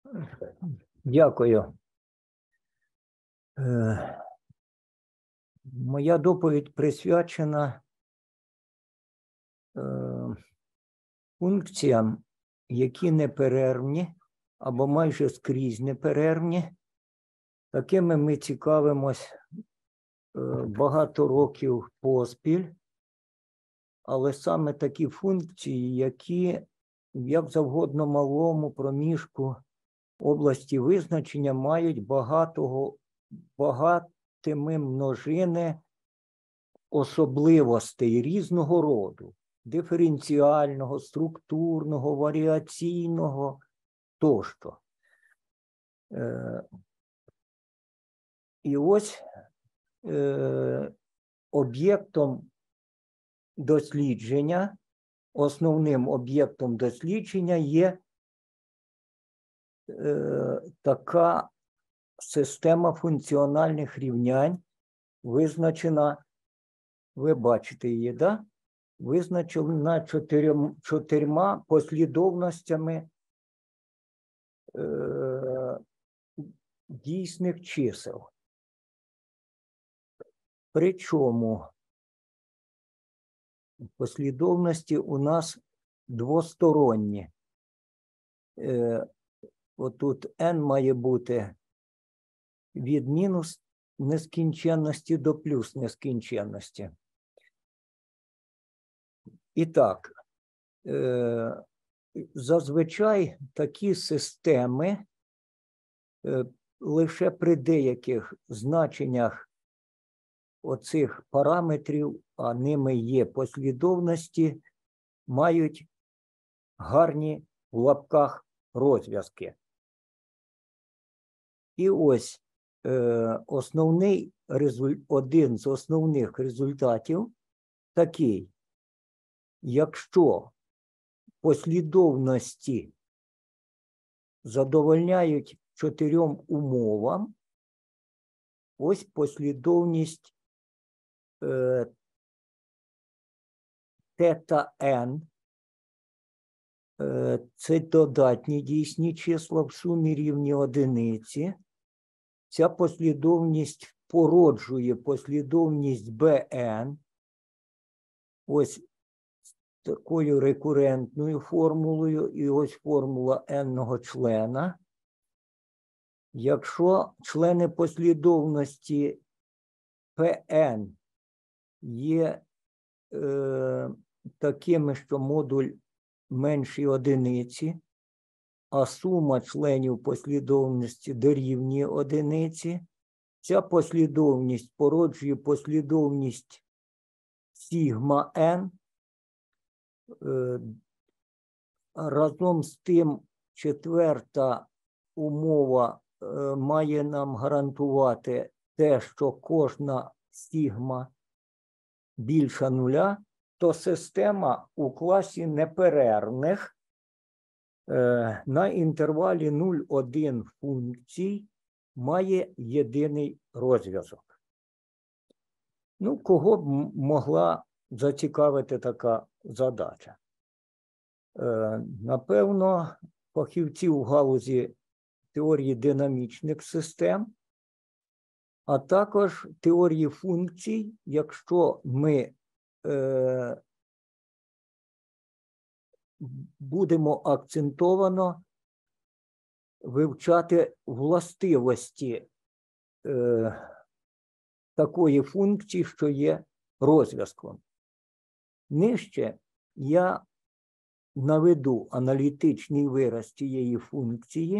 Дякую. Моя доповідь присвячена функціям, які неперервні або майже скрізь неперервні. Такими ми цікавимось багато років поспіль, але саме такі функції, які в як завгодно малому проміжку області визначення мають багатими множини особливостей різного роду, диференціального, структурного, варіаційного тощо. І ось об'єктом дослідження, основним об'єктом дослідження є така система функціональних рівнянь, визначена, ви бачите її, да? Визначена чотирма послідовностями дійсних чисел. Причому послідовності у нас двосторонні. Отут n має бути від мінус нескінченності до плюс нескінченності. І так, зазвичай такі системи лише при деяких значеннях оцих параметрів, а ними є послідовності, мають гарні в лапках розв'язки. І ось один з основних результатів такий: якщо послідовності задовольняють 4 умовам, ось послідовність тета n, це додатні дійсні числа в сумі рівні одиниці. Ця послідовність породжує послідовність Bn, ось такою рекурентною формулою, і ось формула n-ного члена. Якщо члени послідовності Pn є такими, що модуль менший одиниці, а сума членів послідовності дорівнює одиниці, ця послідовність породжує послідовність сігма n. Разом з тим, четверта умова має нам гарантувати те, що кожна сігма більша нуля, то система у класі неперервних на інтервалі 0,1 функцій має єдиний розв'язок. Ну, кого б могла зацікавити така задача? Напевно, фахівців у галузі теорії динамічних систем, а також теорії функцій, якщо ми будемо акцентовано вивчати властивості такої функції, що є розв'язком. Нижче я наведу аналітичний вираз цієї функції.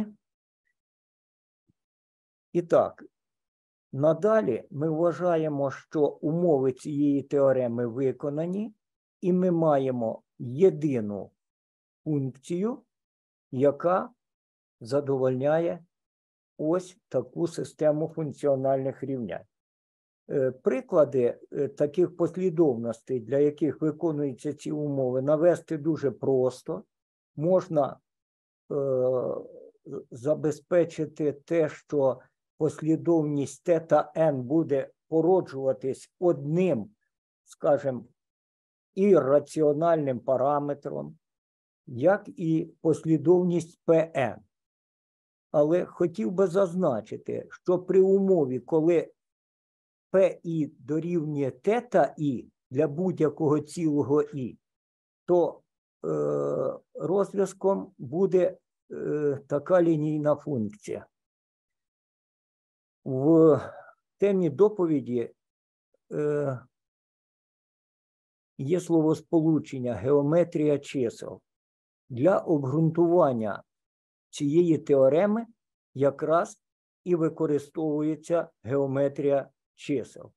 І так, надалі ми вважаємо, що умови цієї теореми виконані, і ми маємо єдину функцію, яка задовольняє ось таку систему функціональних рівнянь. Приклади таких послідовностей, для яких виконуються ці умови, навести дуже просто. Можна забезпечити те, що послідовність тета n буде породжуватись одним, скажімо, ірраціональним параметром, як і послідовність Pn. Але хотів би зазначити, що при умові, коли ПІ дорівнює тета І для будь-якого цілого І, то розв'язком буде така лінійна функція. В темі доповіді є словосполучення «геометрія чисел». Для обґрунтування цієї теореми якраз і використовується геометрія чисел.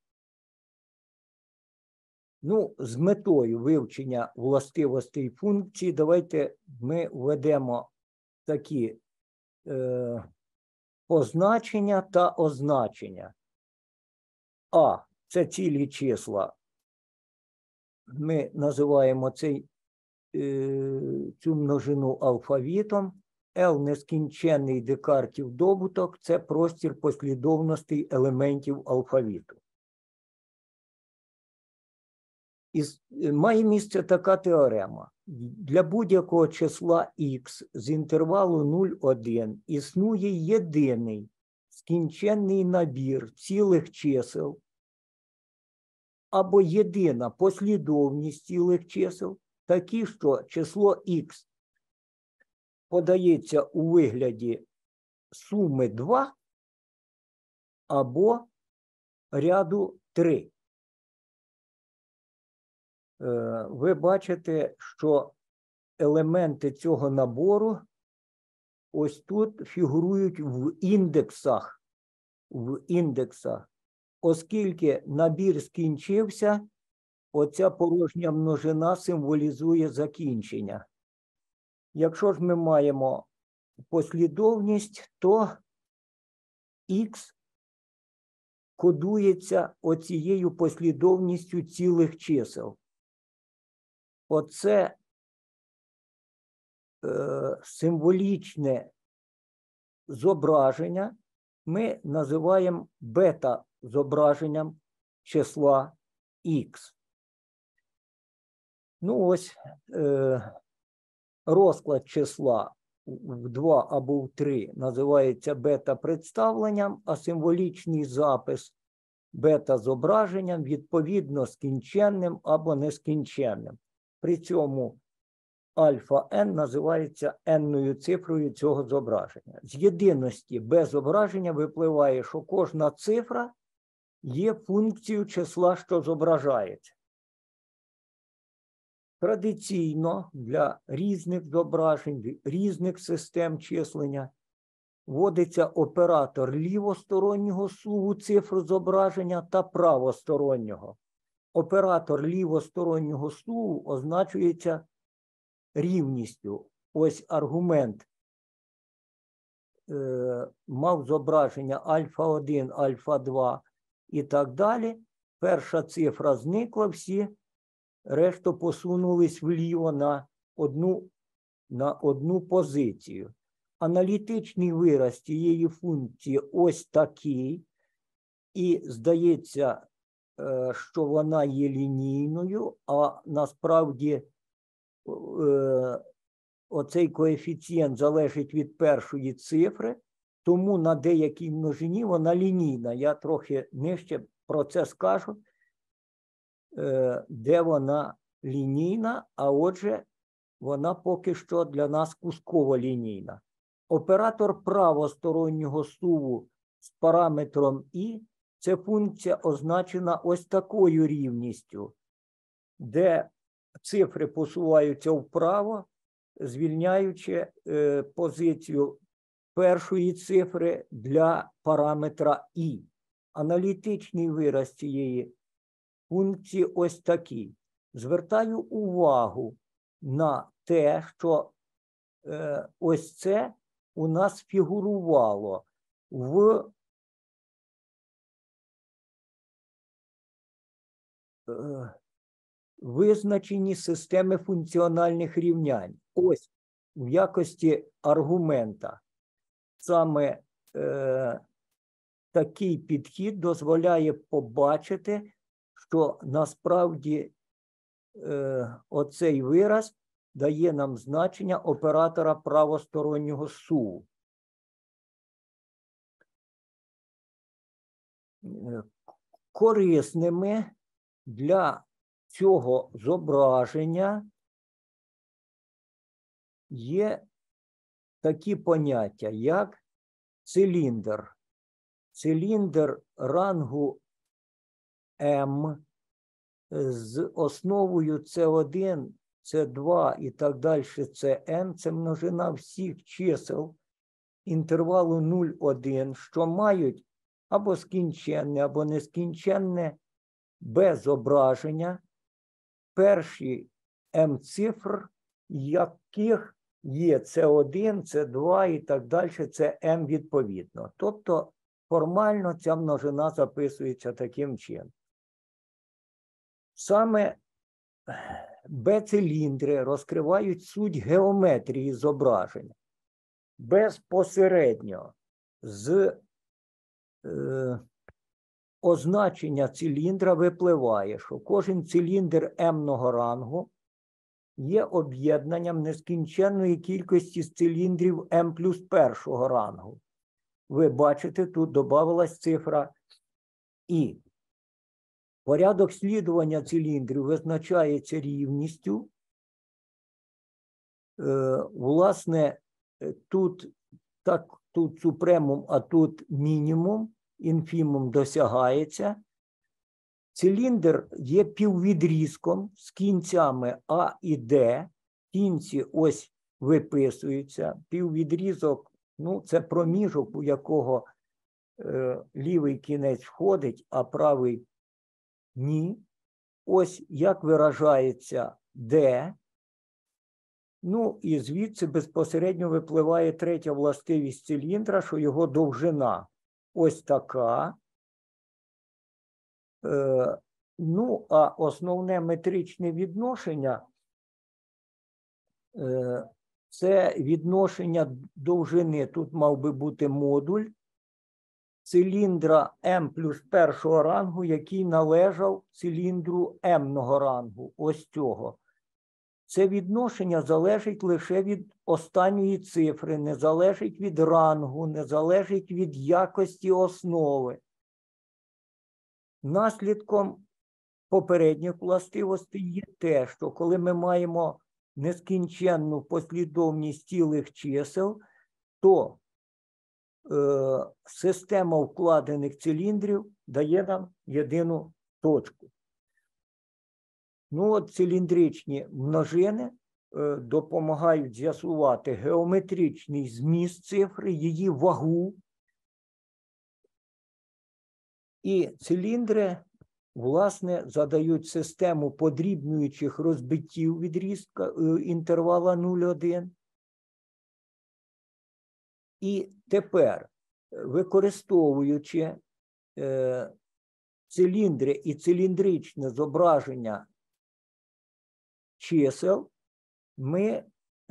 Ну, з метою вивчення властивостей функцій давайте ми введемо такі позначення та означення. А – це цілі числа. Ми називаємо цю множину алфавітом. L – нескінченний Декартів добуток – це простір послідовностей елементів алфавіту. Має місце така теорема. Для будь-якого числа х з інтервалу 0,1 існує єдиний скінченний набір цілих чисел або єдина послідовність цілих чисел, такі, що число х подається у вигляді суми 2 або ряду 3. Ви бачите, що елементи цього набору ось тут фігурують в індексах. Оскільки набір скінчився, оця порожня множина символізує закінчення. Якщо ж ми маємо послідовність, то х кодується оцією послідовністю цілих чисел. Оце символічне зображення ми називаємо бета-зображенням числа х. Ну ось розклад числа в 2 або в 3 називається бета-представленням, а символічний запис бета-зображенням відповідно скінченним або нескінченним. При цьому альфа n називається n-ною цифрою цього зображення. З єдиності без зображення випливає, що кожна цифра є функцією числа, що зображається. Традиційно для різних зображень, різних систем числення вводиться оператор лівостороннього суву цифр зображення та правостороннього. Оператор лівостороннього суву означується рівністю. Ось аргумент мав зображення альфа-1, альфа-2 і так далі. Перша цифра зникла, всі решта посунулись вліво на одну позицію. Аналітичний вираз цієї функції ось такий. І здається, що вона є лінійною, а насправді оцей коефіцієнт залежить від першої цифри, тому на деякій множині вона лінійна. Я трохи нижче про це скажу, де вона лінійна, а отже, вона поки що для нас кусково лінійна. Оператор правостороннього суву з параметром і – це функція означена ось такою рівністю, де цифри посуваються вправо, звільняючи позицію першої цифри для параметра і. Аналітичний вираз цієї функції ось такий. Звертаю увагу на те, що ось це у нас фігурувало в визначенні системи функціональних рівнянь. Ось в якості аргумента. Саме такий підхід дозволяє побачити, що насправді оцей вираз дає нам значення оператора правостороннього суву. корисними для цього зображення є такі поняття, як циліндр. Циліндр рангу М з основою С1, С2 і так далі, Сн – це множина всіх чисел інтервалу 0,1, що мають або скінченне, або нескінченне Б-зображення, перші М-цифр, яких є С1, С2 і так далі, це М відповідно. Тобто формально ця множина записується таким чином. Саме Б-циліндри розкривають суть геометрії зображення. Безпосередньо з означення циліндра випливає, що кожен циліндр М-ного рангу є об'єднанням нескінченної кількості циліндрів М плюс першого рангу. Ви бачите, тут додавалась цифра І. Порядок слідування циліндрів визначається рівністю. Власне, тут супремум, а тут мінімум, інфімум досягається. Циліндр є піввідрізком з кінцями А і Д. Кінці ось виписуються. Піввідрізок, ну, це проміжок, у якого лівий кінець входить, а правий ні. Ось як виражається Д. Ну, і звідси безпосередньо випливає третя властивість циліндра, що його довжина ось така. Ну, а основне метричне відношення це відношення довжини, тут мав би бути модуль, циліндра М плюс першого рангу, який належав циліндру М-ного рангу, ось цього. Це відношення залежить лише від останньої цифри, не залежить від рангу, не залежить від якості основи. Наслідком попередніх властивостей є те, що коли ми маємо нескінченну послідовність цілих чисел, то система вкладених циліндрів дає нам єдину точку. Ну от циліндричні множини допомагають з'ясувати геометричний зміст цифри, її вагу. І циліндри, власне, задають систему подрібнюючих розбиттів відрізка інтервала 0,1. І тепер, використовуючи циліндри і циліндричне зображення чисел, ми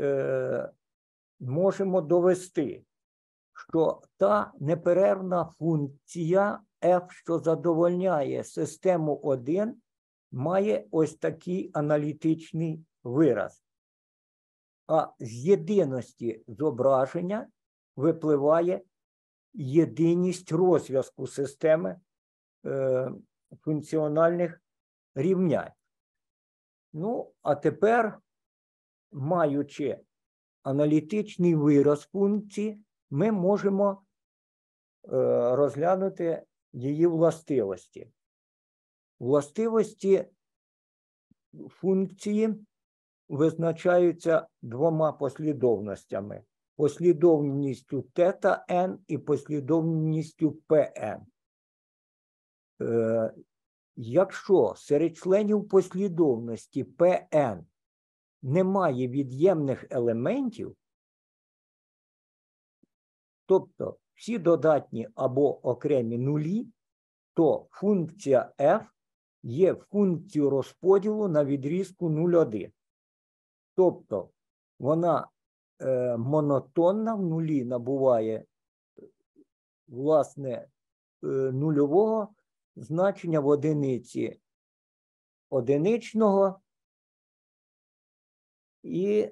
можемо довести, що та неперервна функція f, що задовольняє систему 1, має ось такий аналітичний вираз. А з єдиності зображення випливає єдиність розв'язку системи функціональних рівнянь. Ну, а тепер, маючи аналітичний вираз функції, ми можемо розглянути її властивості. Властивості функції визначаються двома послідовностями. Послідовністю θn і послідовністю Pn. Якщо серед членів послідовності Pn немає від'ємних елементів, тобто всі додатні або окремі нулі, то функція f є функцією розподілу на відрізку 0,1. Тобто вона монотонна, в нулі набуває, власне, нульового значення, в одиниці одиничного, і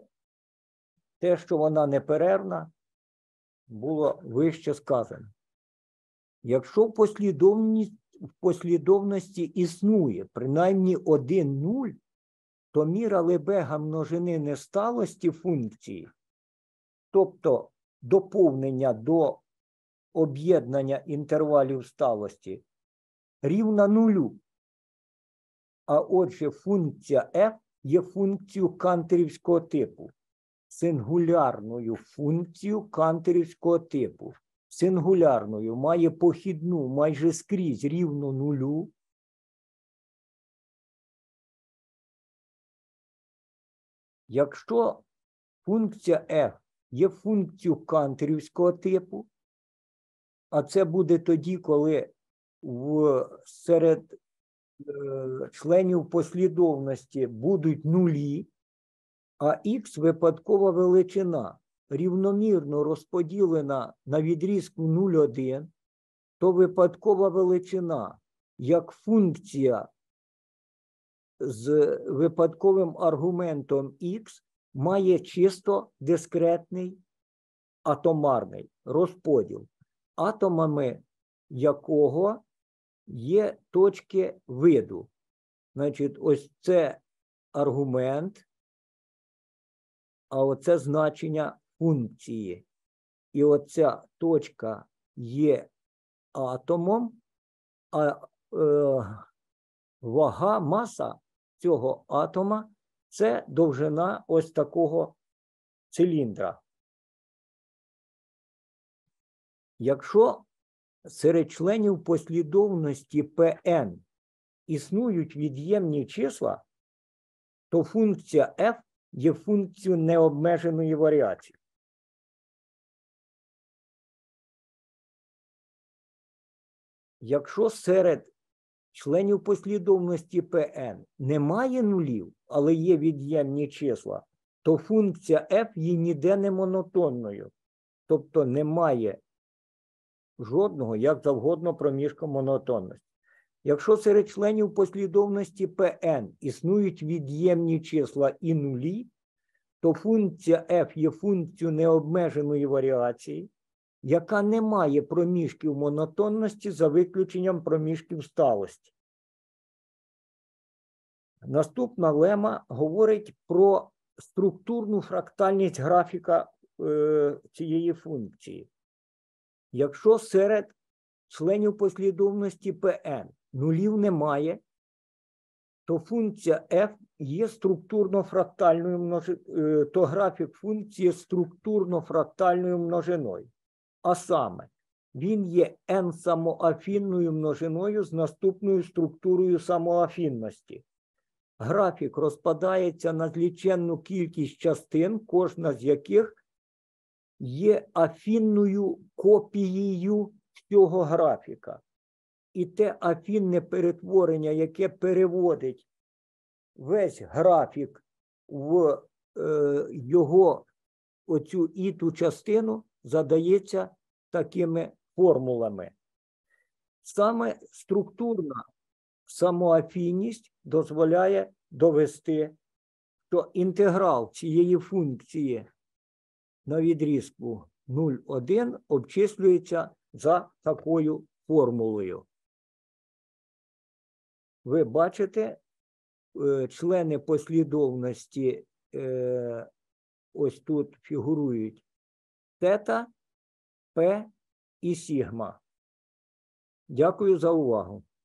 те, що вона неперервна, було вище сказано. Якщо в послідовності існує принаймні один нуль, то міра Лебега множини несталості функції, тобто доповнення до об'єднання інтервалів сталості, рівна нулю. А отже, функція f є функцією канторівського типу, сингулярною функцією канторівського типу. Сингулярною має похідну майже скрізь рівну нулю. Якщо функція f є функцією канторівського типу, а це буде тоді, коли серед членів послідовності будуть нулі, а х випадкова величина рівномірно розподілена на відрізку 0,1, то випадкова величина як функція з випадковим аргументом х має чисто дискретний атомарний розподіл, атомами якого є точки виду. Значить, ось це аргумент, а оце значення функції. І оця точка є атомом, а вага, маса цього атома – це довжина ось такого циліндра. Якщо серед членів послідовності Pn існують від'ємні числа, то функція f є функцією необмеженої варіації. Якщо серед членів послідовності Pn немає нулів, але є від'ємні числа, то функція f є ніде не монотонною. Тобто немає жодного, як завгодно, проміжка монотонності. Якщо серед членів послідовності Pn існують від'ємні числа і нулі, то функція f є функцією необмеженої варіації, яка не має проміжків монотонності за виключенням проміжків сталості. Наступна лема говорить про структурну фрактальність графіка цієї функції. Якщо серед членів послідовності Pn нулів немає, то функція f є структурно-фрактальною множиною, то графік функції структурно-фрактальною множиною. А саме, він є n-самоафінною множиною з наступною структурою самоафінності. Графік розпадається на зліченну кількість частин, кожна з яких є афінною копією цього графіка. І те афінне перетворення, яке переводить весь графік в його оцю іту частину, задається такими формулами. Саме структурна самоафінність дозволяє довести, що інтеграл цієї функції на відрізку 0,1 обчислюється за такою формулою. Ви бачите, члени послідовності ось тут фігурують тета, П і сігма. Дякую за увагу.